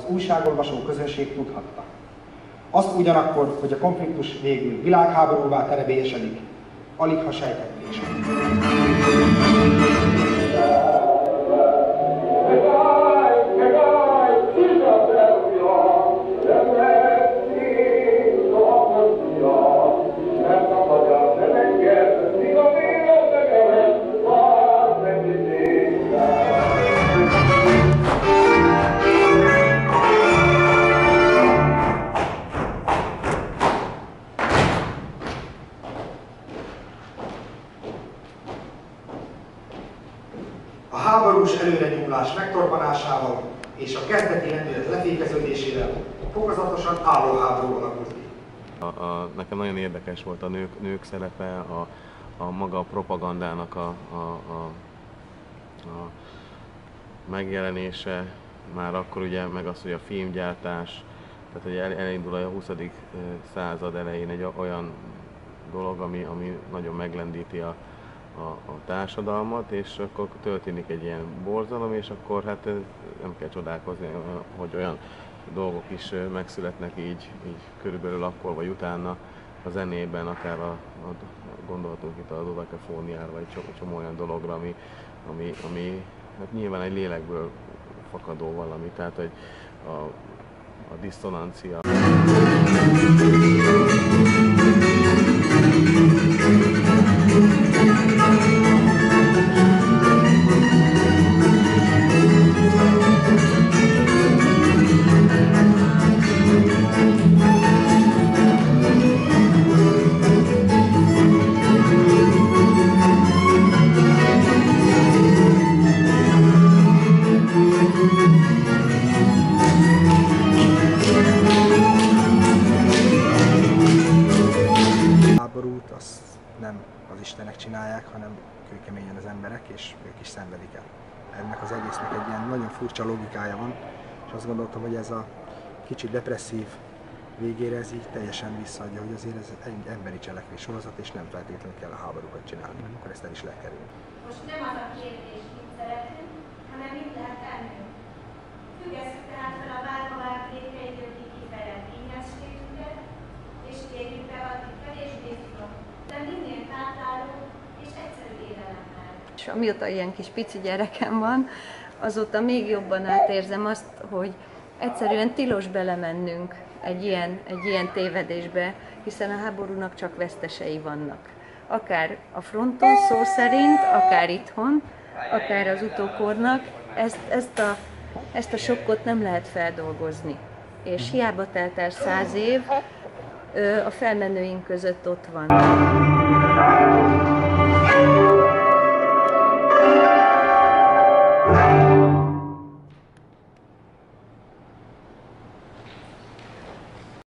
újságolvasó közönség tudhatta. Azt ugyanakkor, hogy a konfliktus végül világháborúvá terebélyesedik, aligha sejtették sem. A háborús előrenyomulás megtorpanásával és a kezdeti lendület lefékeződésével fokozatosan álló háború alakult ki. Nekem nagyon érdekes volt a nők szerepe, a maga a propagandának a megjelenése, már akkor ugye meg az, hogy a filmgyártás, tehát hogy elindul a 20. század elején egy olyan dolog, ami nagyon meglendíti a társadalmat, és akkor történik egy ilyen borzalom, és akkor hát nem kell csodálkozni, hogy olyan dolgok is megszületnek így körülbelül akkor vagy utána a zenében, akár gondolhatunk itt a dodekafóniára, vagy egy csomó olyan dologra, ami hát nyilván egy lélekből fakadó valami, tehát hogy a diszonancia. Háborút azt nem az istenek csinálják, hanem kőkeményen az emberek, és ők is szenvedik el. Ennek az egésznek egy ilyen nagyon furcsa logikája van, és azt gondoltam, hogy ez a kicsit depresszív végére ez így teljesen visszaadja, hogy azért ez egy emberi cselekvés sorozat, és nem feltétlenül kell a háborúkat csinálni, akkor ezt el is lehet kerülni. Most nem az a kérdés, mit szeretünk, hanem mit lehet tenni. Függesszük tehát fel a várba várt létreidőkig kifejlett kényességünket, és kérjük be addig kevésbé szigorú, de minél tápláló és egyszerű élelemmel. És amióta ilyen kis pici gyerekem van, azóta még jobban átérzem azt, hogy egyszerűen tilos belemennünk egy ilyen tévedésbe, hiszen a háborúnak csak vesztesei vannak. Akár a fronton szó szerint, akár itthon, akár az utókornak, ezt a sokkot nem lehet feldolgozni. És hiába telt el 100 év, a felmenőink között ott van.